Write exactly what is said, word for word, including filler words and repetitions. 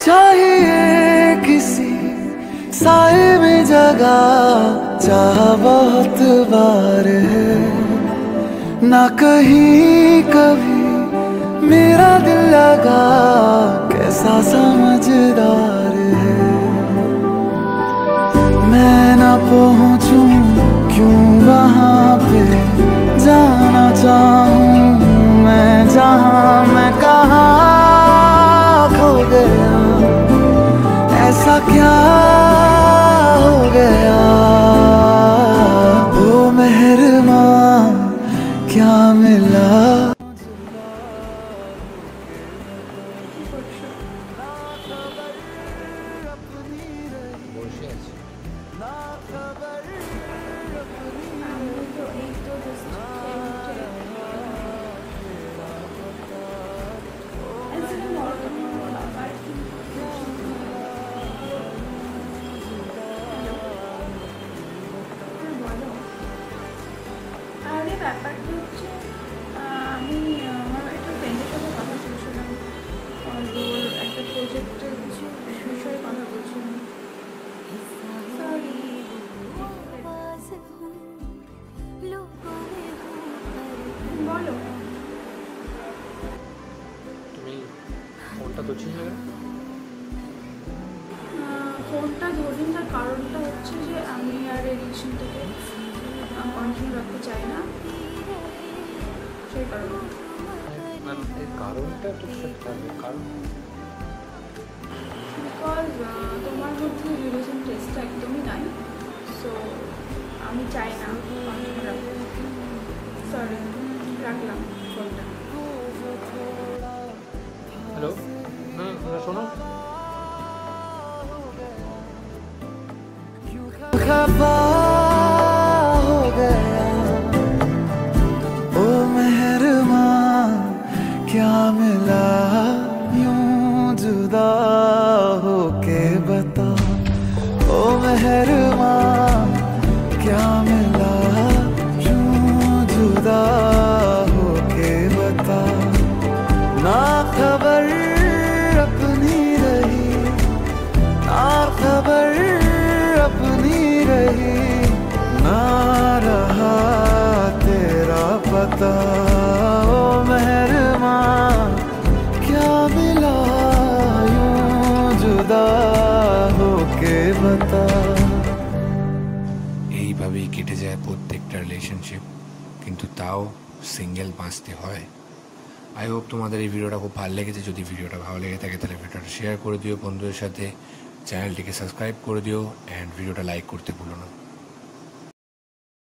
चाहिए किसी साए में जगह चाह बहुत बार है, ना कहीं कभी मेरा दिल लगा कैसा समझदार है। मैं ना पहुंचूं क्यों वहां पे जाना चाहूं मैं, जहां मैं कहाँ खो गया, ऐसा क्या हो गया। वो मेहरबां क्या मिला। ব্যাপারটা হচ্ছে আমি আমার একটা ফ্রেন্ডের সাথে কথা বলছিলাম, ওর একটা প্রজেক্টের কিছু বিষয়ে কথা বলছিলাম। বলো, তুমি ফোনটা ধরছি না? ফোনটা ধরিনি, তার কারণটা হচ্ছে যে আমি আর এই রিলেশনটাকে কন্টিনিউ রাখতে চাই না, সেই কারণে। এই কারণটা তো কারণ বিকজ তোমার মধ্যে রিলেশন টেস্টটা একদমই নাই, সো আমি চাই না কন্টিনিউ রাখতে। সরি, রাখলাম ফোনটা। হ্যালো, হুম শোনো, खफा हो गया ओ मेहरबां क्या मिला, यूं जुदा होके बता। ओ मेहरबां क्या मिला, यूं जुदा होके बता। ना खबर अपनी रही, ना खबर अपनी रही, ना रहा तेरा पता। ओ मेहरबां क्या मिला, यूं जुदा होके बता। এইভাবেই কেটে যায় প্রত্যেকটা রিলেশনশিপ, কিন্তু তাও সিঙ্গেল বাঁচতে হয়। আই হোপ তোমাদের এই ভিডিওটা খুব ভালো লেগেছে। যদি ভিডিওটা ভালো লেগে থাকে তাহলে ভিডিওটা শেয়ার করে দিও বন্ধুদের সাথে, চ্যানেলটিকে সাবস্ক্রাইব করে দিও অ্যান্ড ভিডিওটা লাইক করতে ভুলো না।